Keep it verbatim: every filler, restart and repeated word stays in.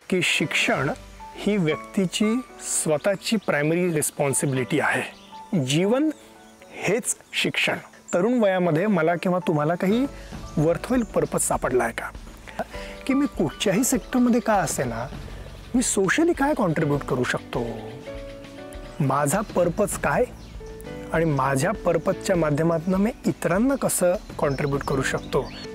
की शिक्षण ही व्यक्तीची स्वतःची प्रायमरी रिस्पॉन्सिबिलिटी आहे। जीवन हेच शिक्षण। तरुण वयामध्ये मला किंवा तुम्हाला काही वर्थवेल पर्पज सापडला आहे का की मी कुठच्याही सेक्टरमध्ये का असेना मी सोशली काय कॉन्ट्रीब्यूट करू शकतो, माझा पर्पज काय आणि माझ्या पर्पजच्या माध्यमातून मी इतरांना कसं कॉन्ट्रीब्यूट करू शकतो